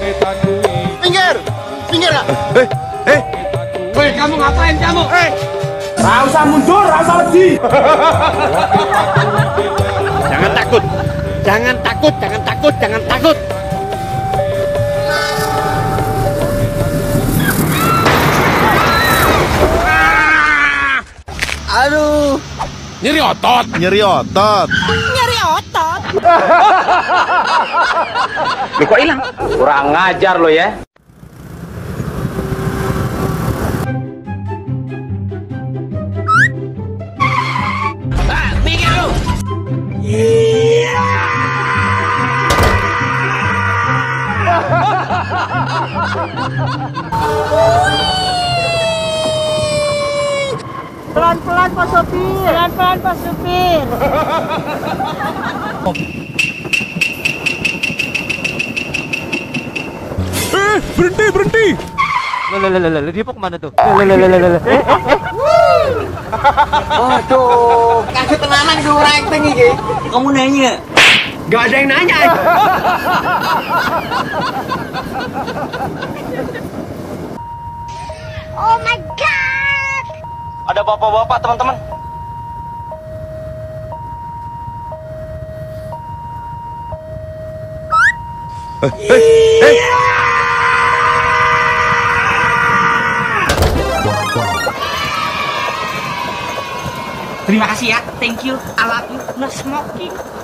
Pinggir! Pinggir ya? Woi, kamu ngapain kamu? Nggak usah mundur, nggak usah lagi. Jangan takut. Jangan takut, jangan takut, jangan takut. Aduh. Nyeri otot. Nyeri otot. Nyeri otot. Loh, kok hilang? Kurang ngajar lo ya. Minggir lu. Pelan-pelan Pak Sopir. Pelan-pelan Pak Sopir. Berhenti, berhenti. Dia mau kemana tuh? Aduh, kasih tenanan ke orang acting ini. Kamu nanya. Gak ada yang nanya. Oh my god. Ada bapak-bapak teman-teman. Terima kasih ya, thank you, I love you, no smoking.